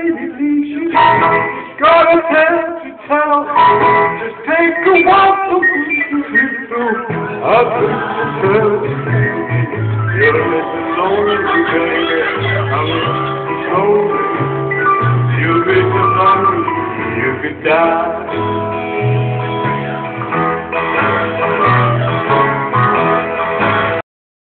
you got a tale to tell. Just take a walk to I think you're a little lonely, baby. I'm lonely. You'll be so lonely you could die.